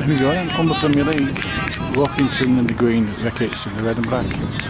There we go then, Humber Premier League, Walkington in the green, Reckitts in the red and black.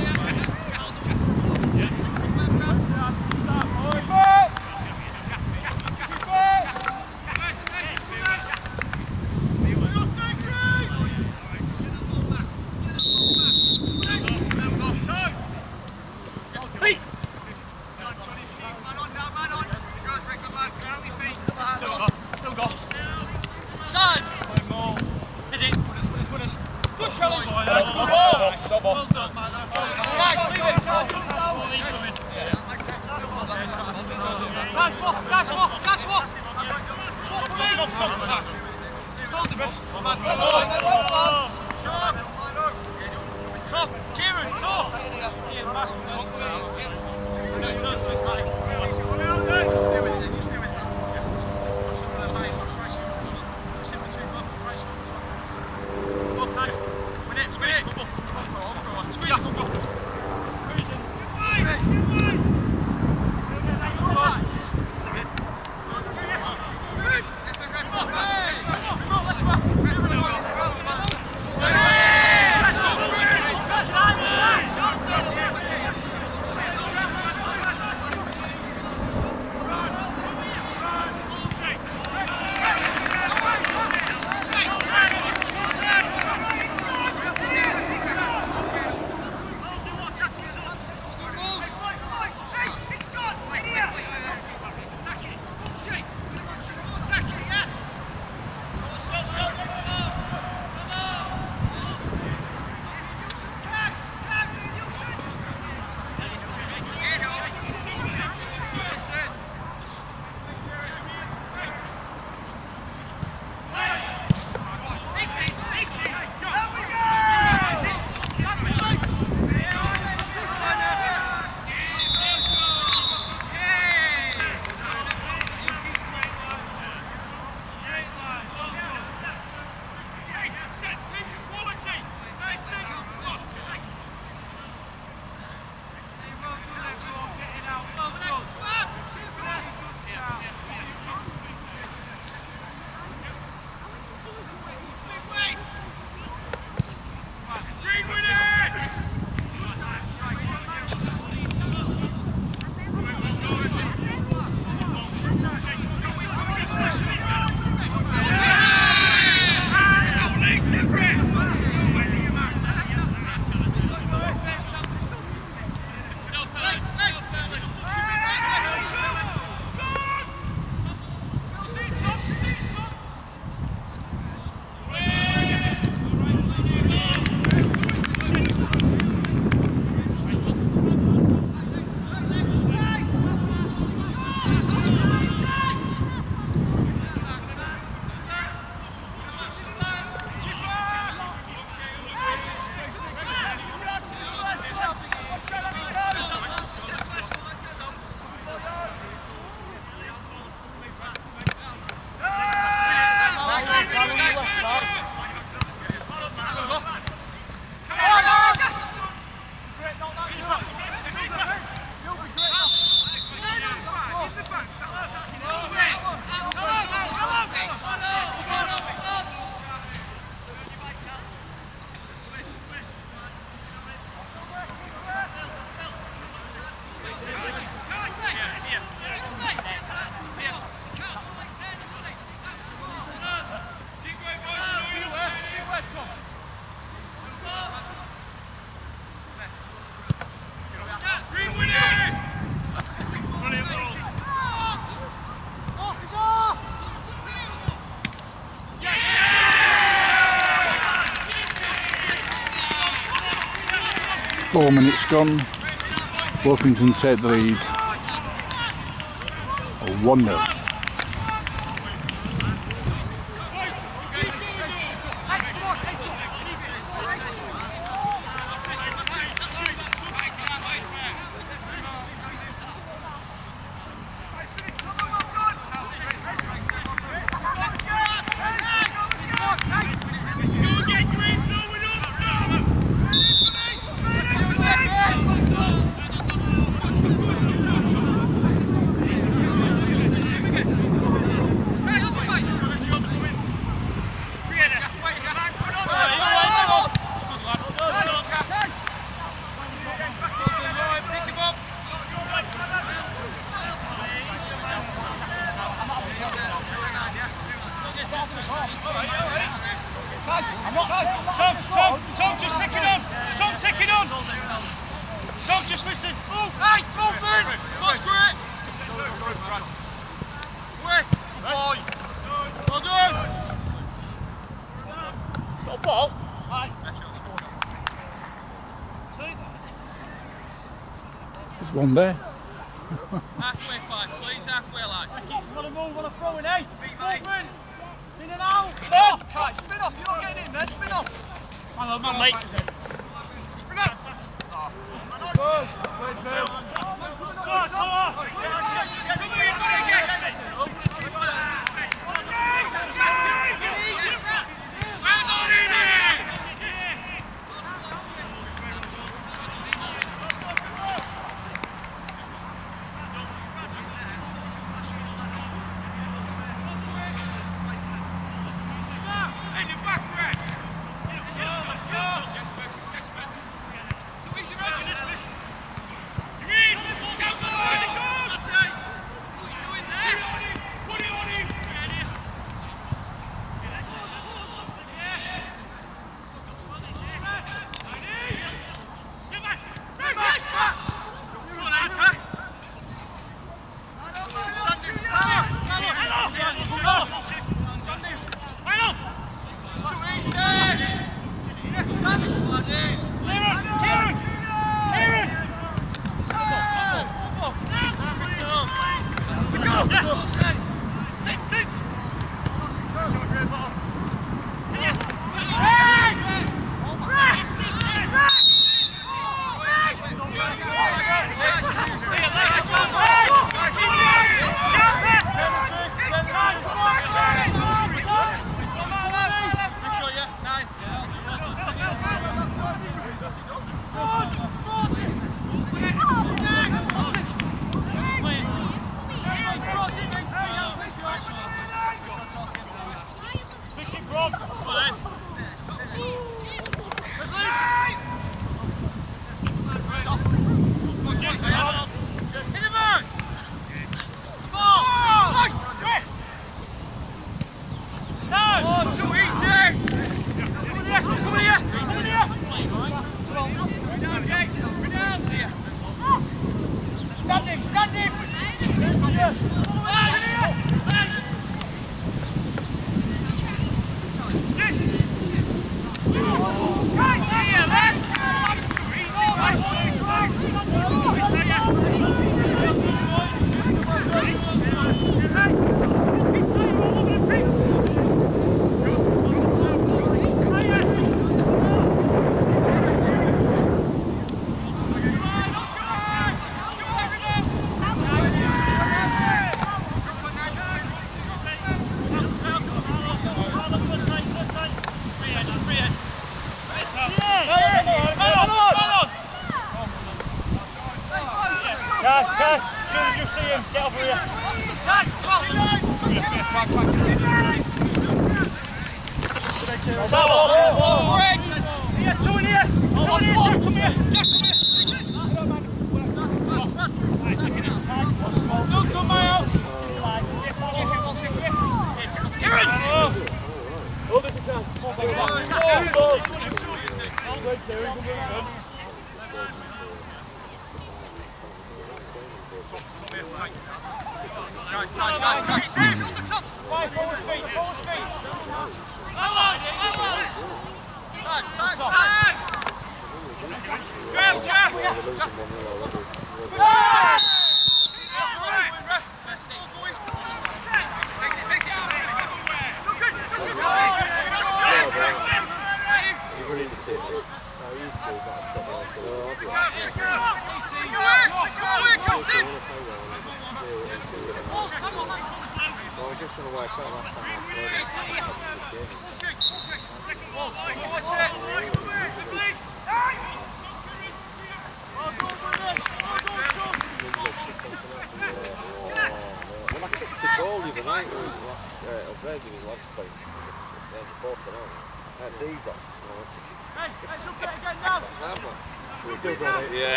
Four minutes gone, Walkington take the lead, 1-0. Tom, just take it on. Tom, take it on. Tom, just listen. Move, hey, move in. That's great. Wait, boy. Well done. Got a ball? Aye. There's one there. Halfway, 5, please. Halfway, lad. Reckitts, want to move, want to throw in, eh? Movement. In and out. Spin off, Kai. Spin off. You're not getting in there. Spin off. I'm on late. Spin up. Good. Good, Phil. Good, Tom. Well done, Edie.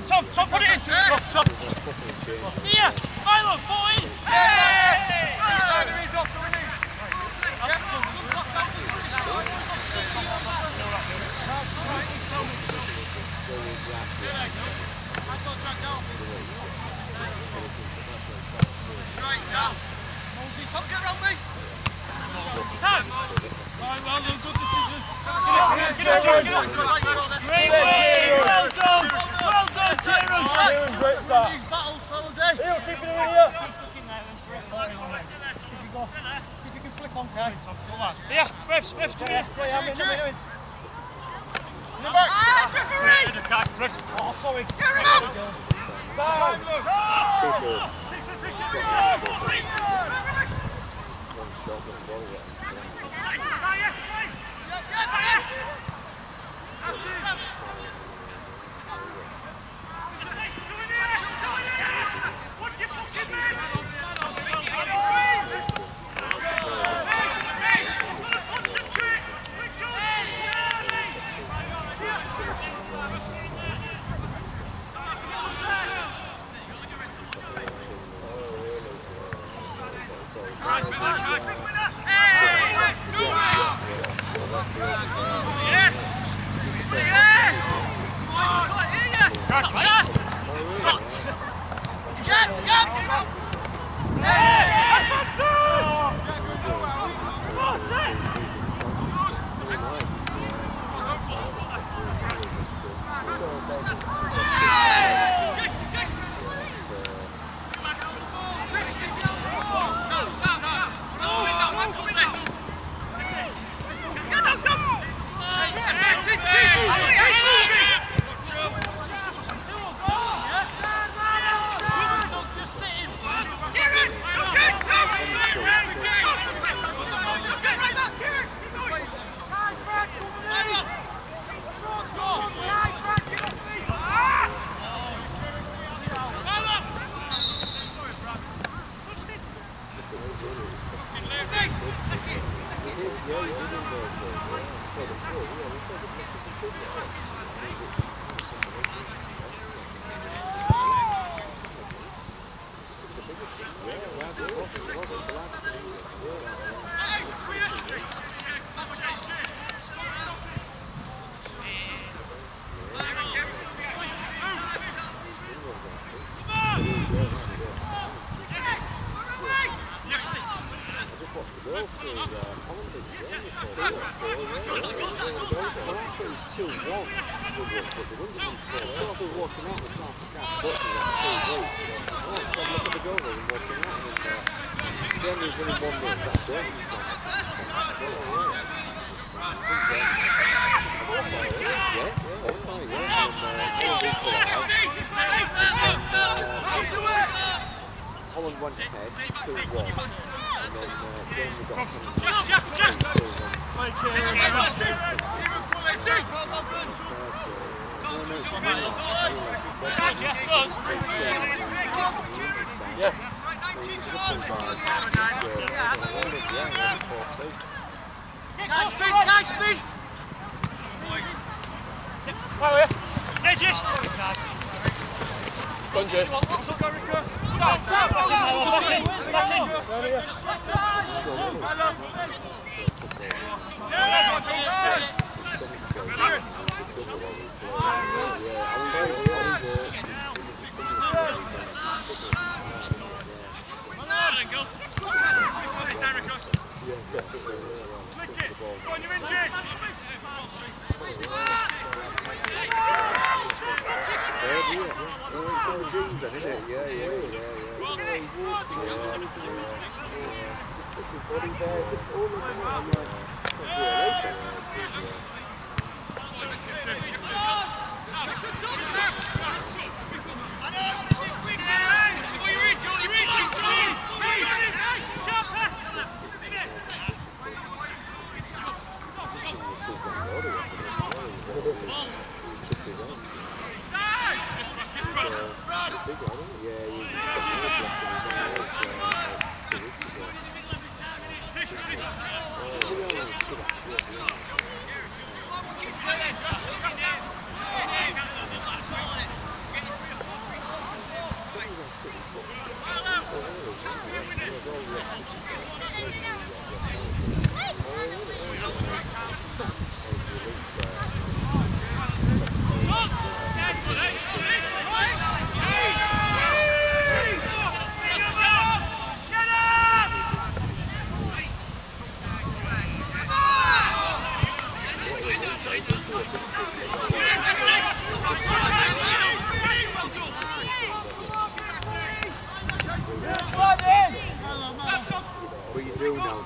Tom, put it in. Tom. Here, Milo, put it in. Hey! He's off the winning. Right, now. Tom, get round me. Tom. Right, well done, good decision. Get on. Great way. Well done, Kieran. Great start. These battles, fellas, eh? Here, keep it in here. If you can flick on, Karen. Yeah, refs, come here. Wait, I'm in. In the back. Refs. Oh, sorry. Get him out. Time, look. Oh! Holland went ahead 2-1 and then Jamie got Nice speed! Edges! It's in the genes then, isn't it? Yeah. Puts his body there, just all of that.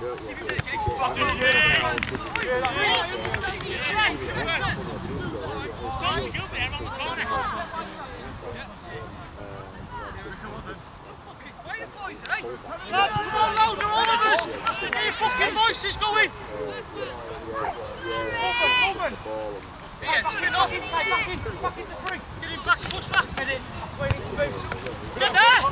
don't you? Lads, come on, louder, all of us! Get your fucking voices going! Moving! Back in, back into three! Get him back, push back! Get it, that's where you need to be! Get there!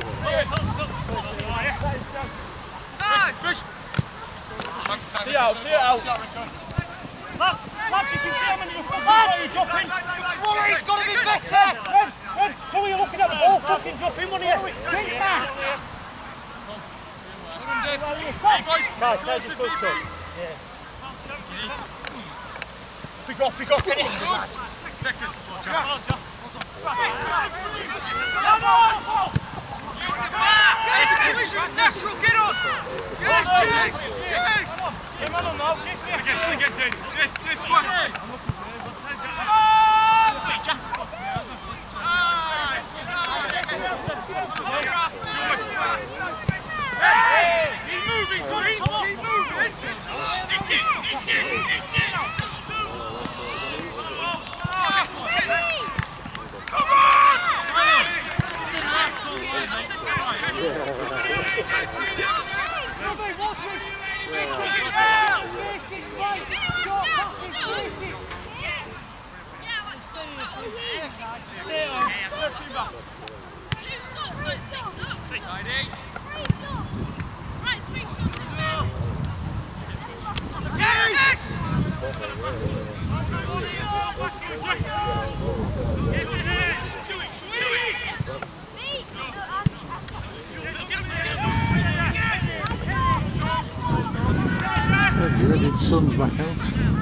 Time! Push! See it out, see it out! Lads, you can see how many you're dropping! He's got to be better! Ed, two of you looking at the ball, fucking dropping, wouldn't you? Get it back! Hey boys, guys, just push up. Yeah. Pick off, get it. Seconds. It's natural, get on. Yes. Come on now, again, Dave, squad. Hey! Keep moving, Corey! Keep moving! Let's get to Come on! The Reckitts sun's back out.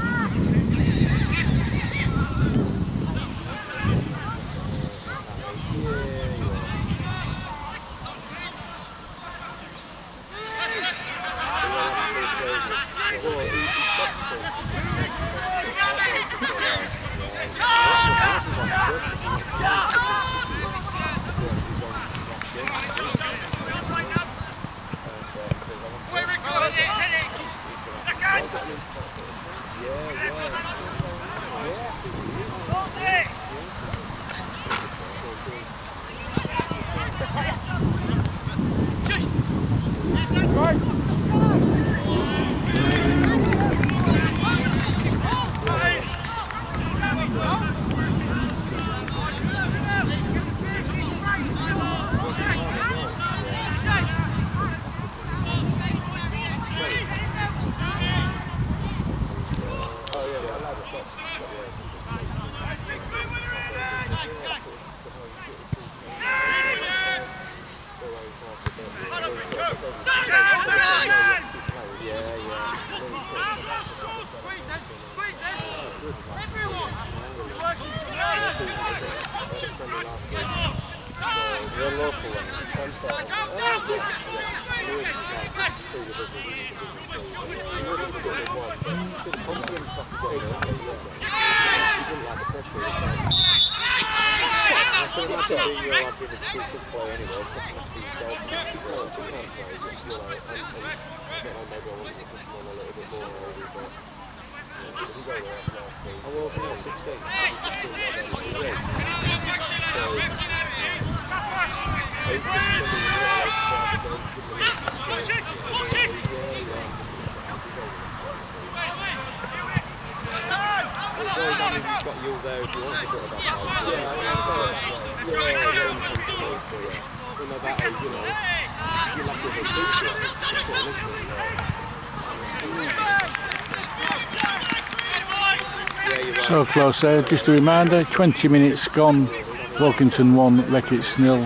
So close there, just a reminder, 20 minutes gone, Walkington 1, Reckitts 0.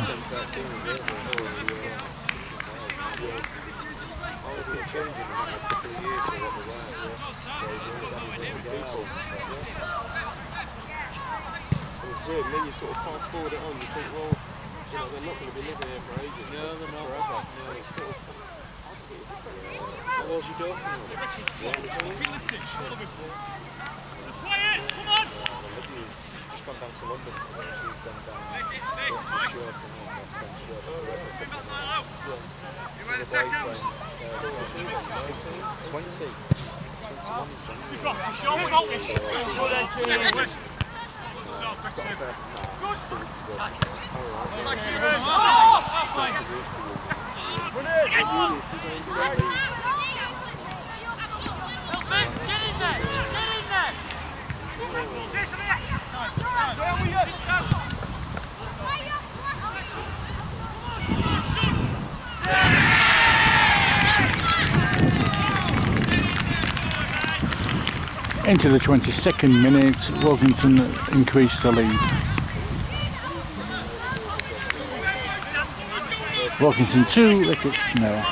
Into the 22nd minute, Walkington increased the lead. Walkington 2, Reckitts 0.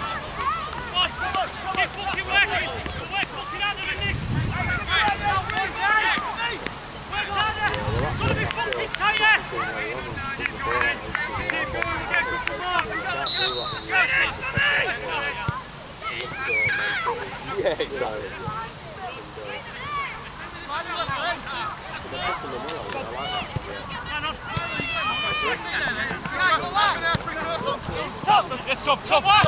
Yeah, exactly. Yes, top.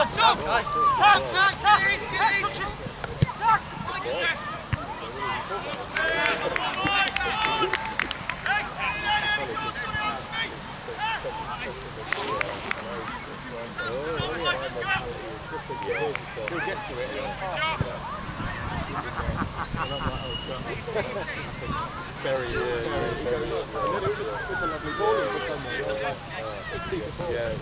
We'll get to it. Very, yeah.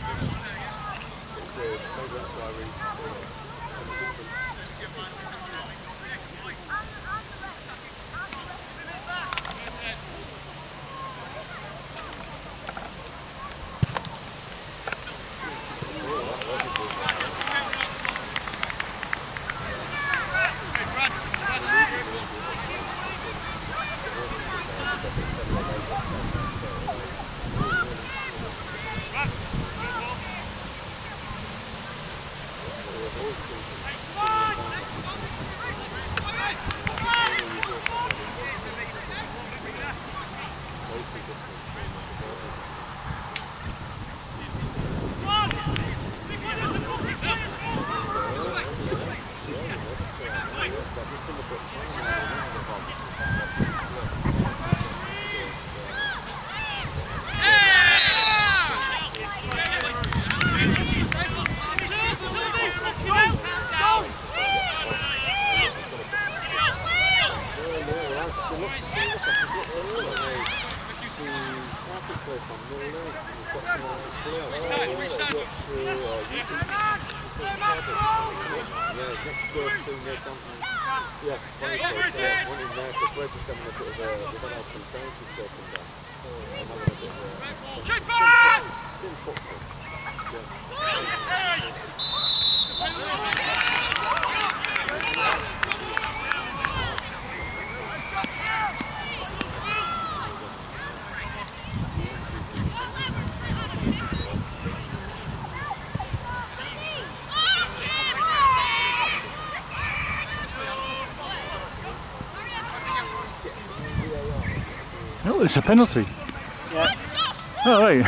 Oh, it's a penalty. Yeah. Oh, right.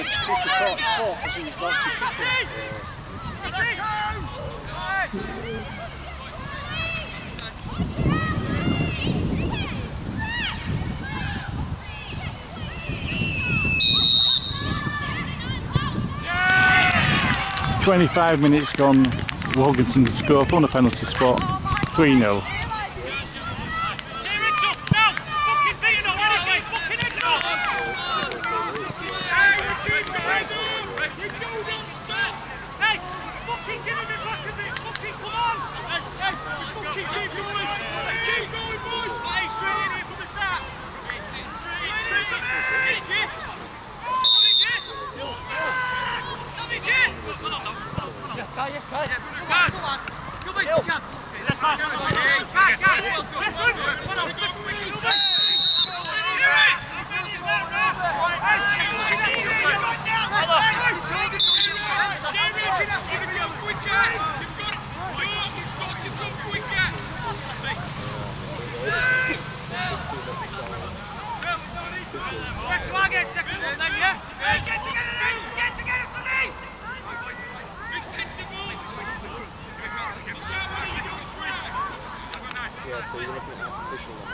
25 minutes gone. Walkington to score from the penalty spot. 3-0. Yes, So you're looking at artificial lemons.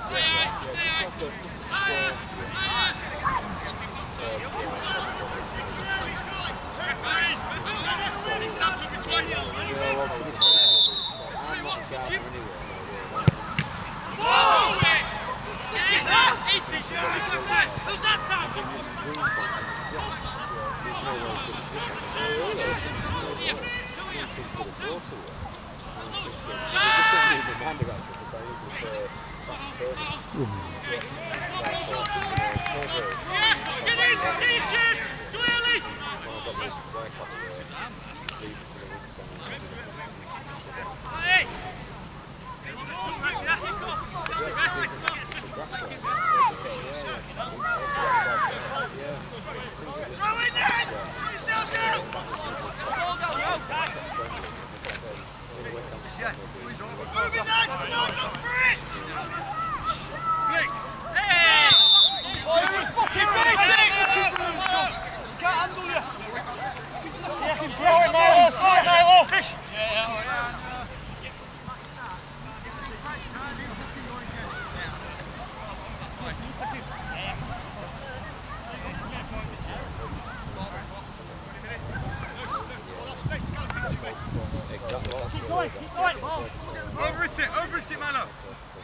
Over it, man up.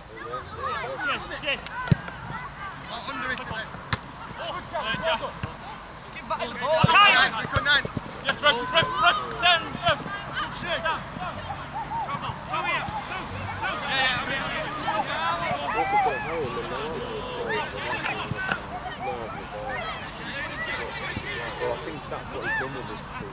Yes. Under it then. Keep back in the ball. Yes, Rex, 10. Well, I think that's what he's done with this team.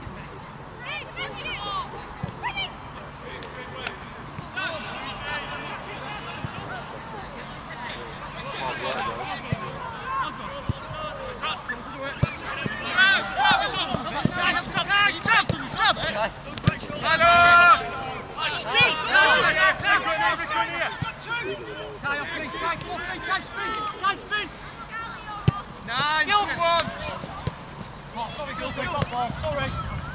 Sorry.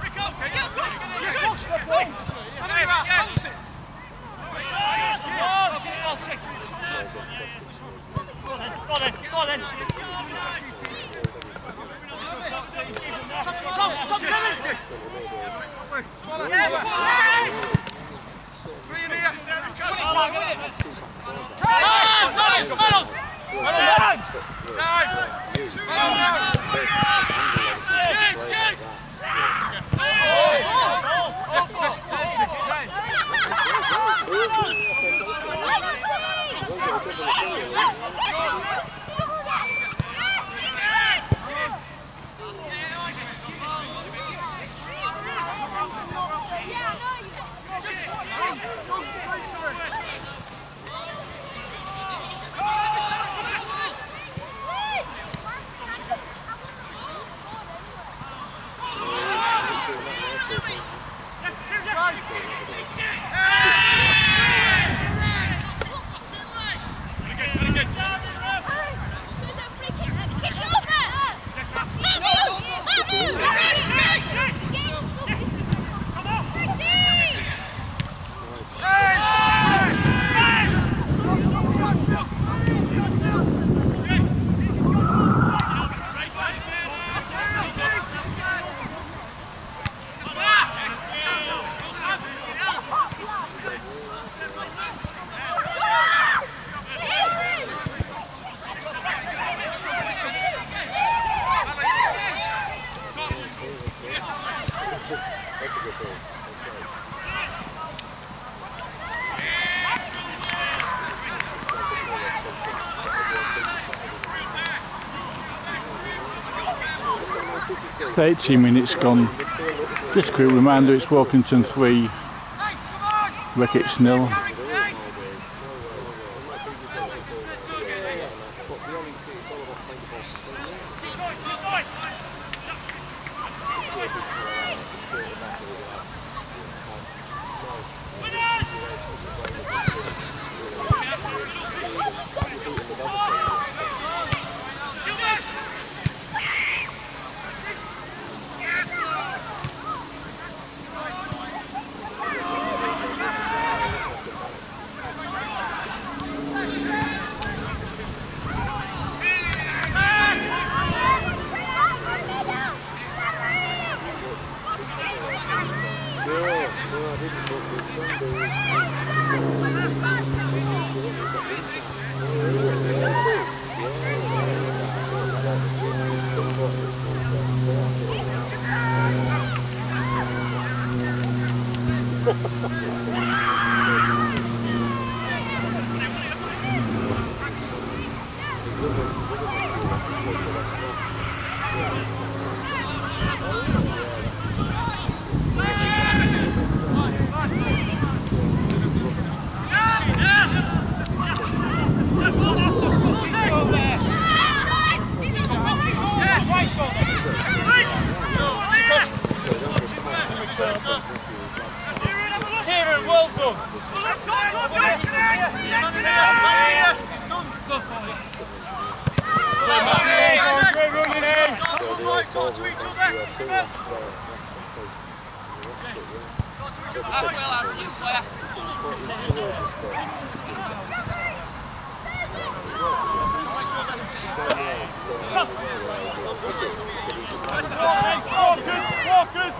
It's 18 minutes gone. Just a quick reminder, it's Walkington 3, Reckitts 0. Kieran, well done. Talk to each other. Walkers!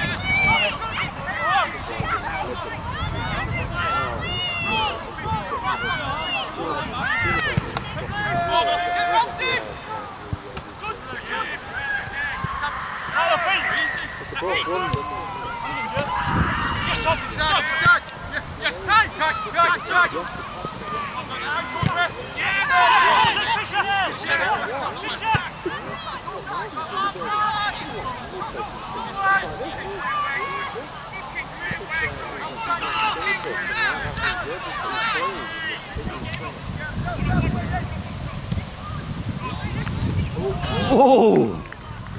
Oh!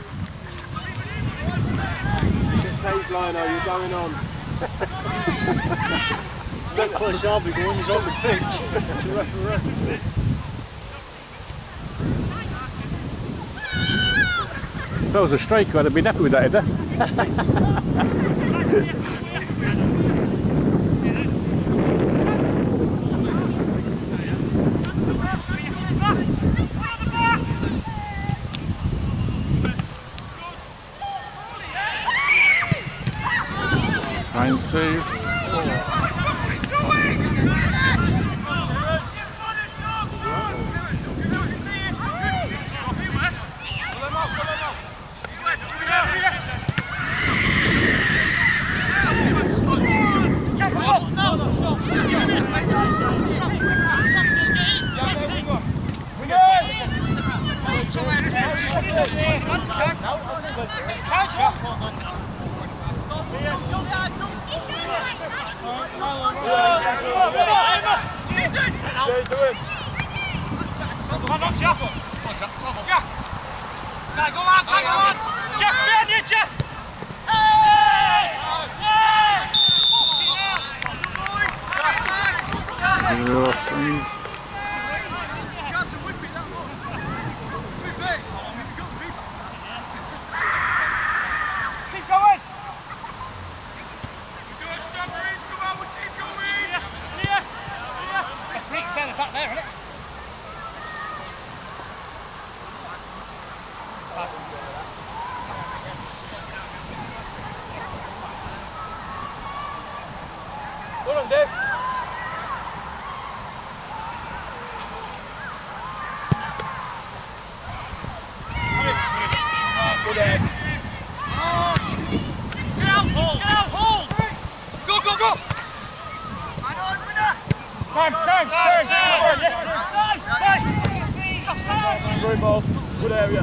Change line, are you going on? That close I'll be going, he's on the pitch to referee. If I was a striker, I'd have been happy with that, Fine save. Hold on, Dave. Good egg. Get out, hold! Get out, hold! Go, go, go! Time! Yes! Good ball. Good area.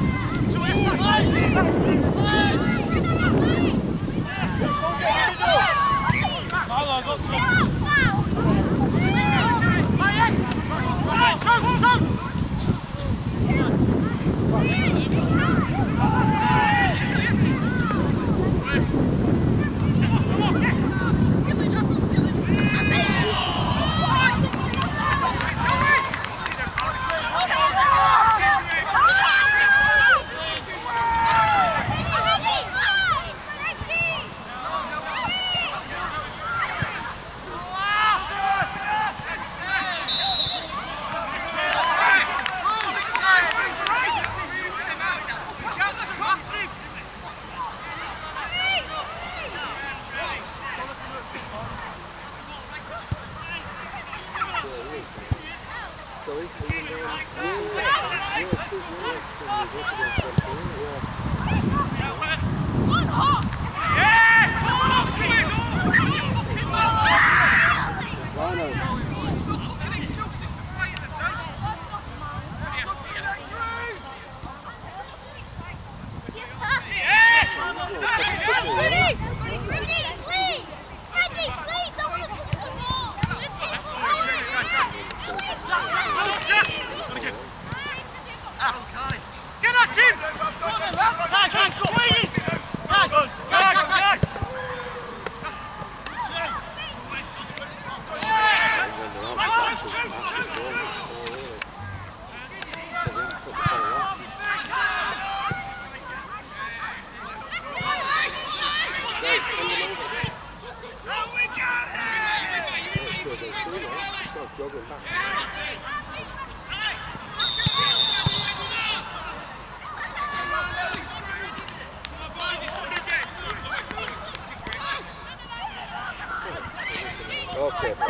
Okay, pal.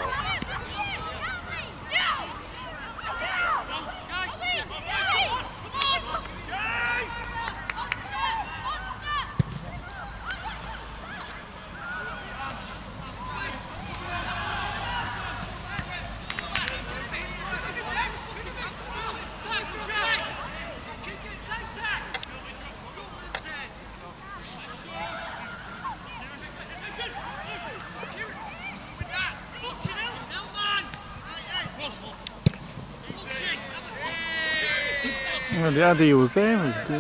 Well, the idea was there, was good.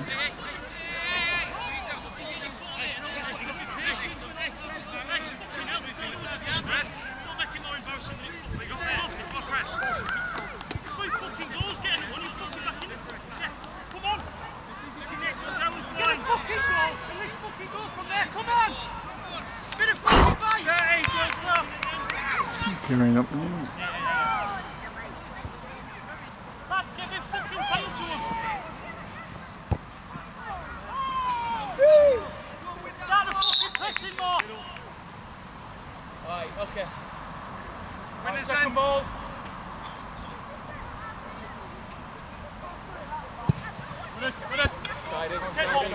Gearing up. Lads, give him fucking tail to him. Start the fucking pressing more. Right, okay. Second ball. With us. Side in.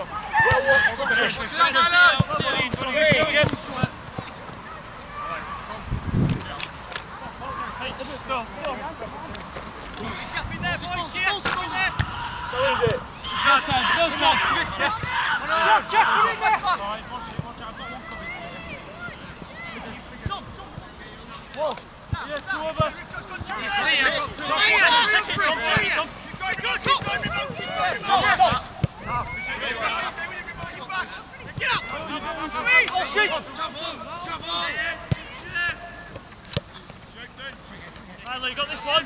Riley, you got this one?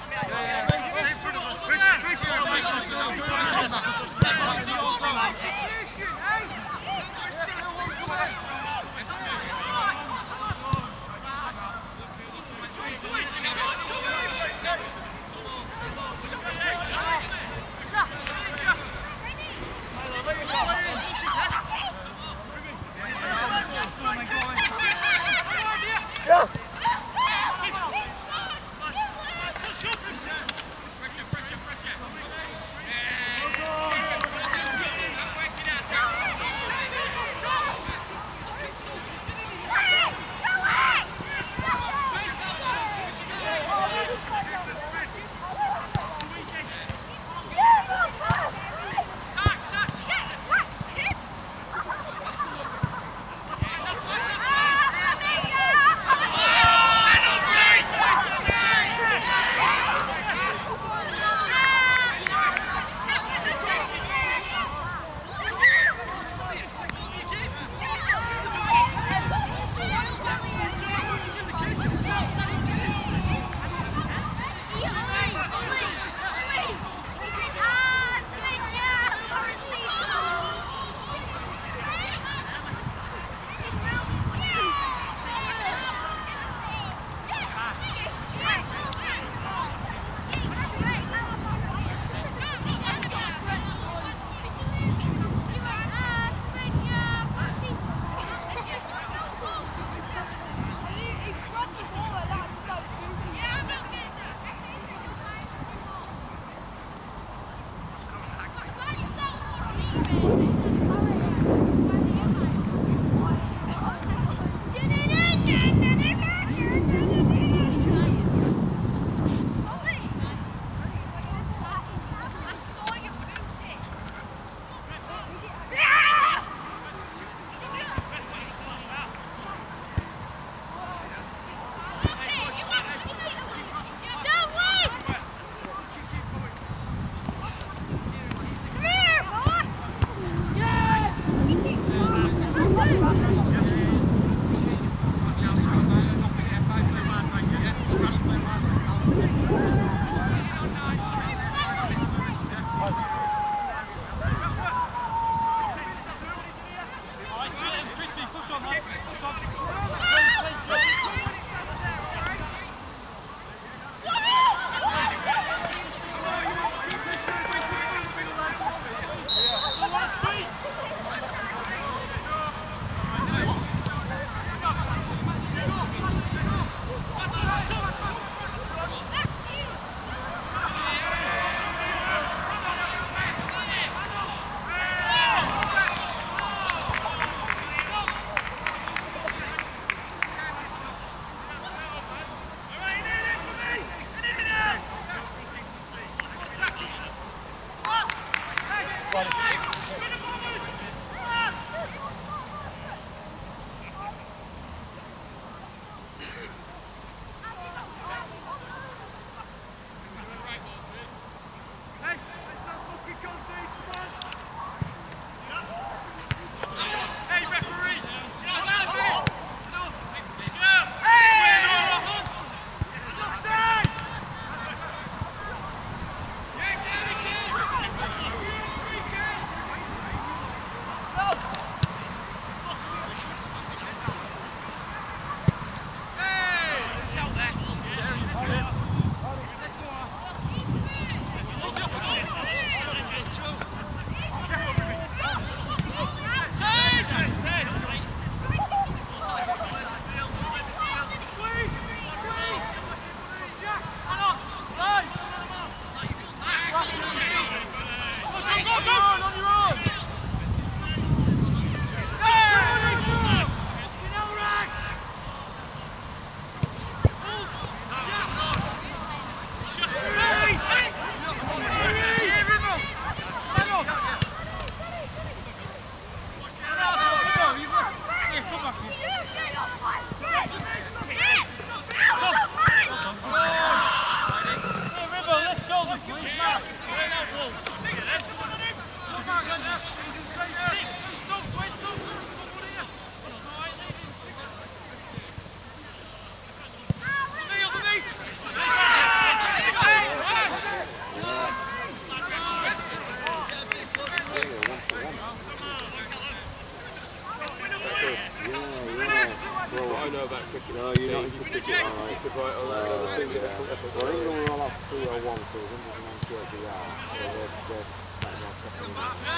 know about cricket. No, you're not into cricket, alright. Right, all that other thing. Well, England were all out for 301, so it was 198 BR. So they're slightly on second.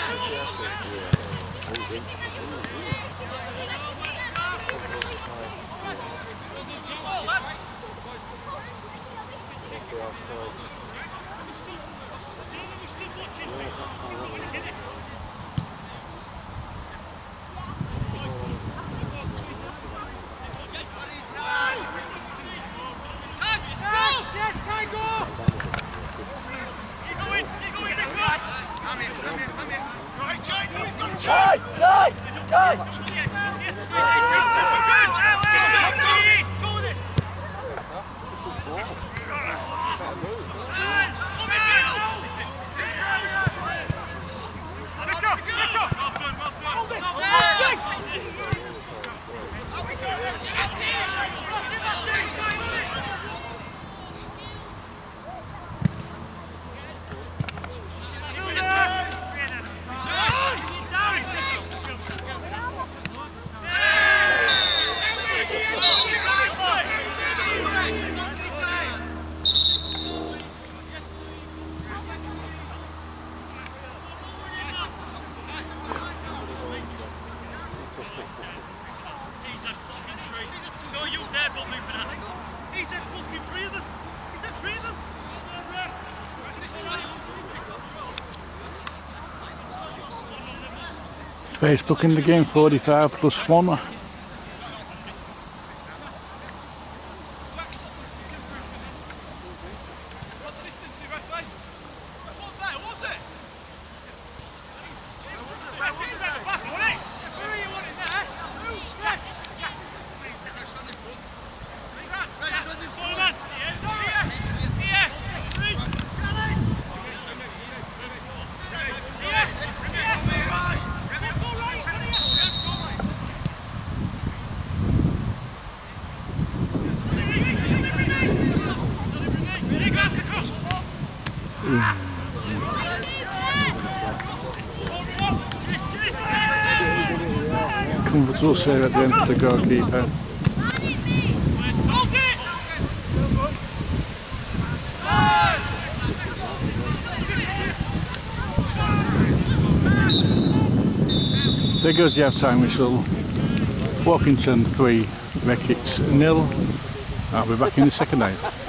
Facebook in the game, 45 plus 1. Comfortable save at the end of the goalkeeper. There goes the half-time whistle. Walkington 3, Reckitts 0. I'll be back in the second half.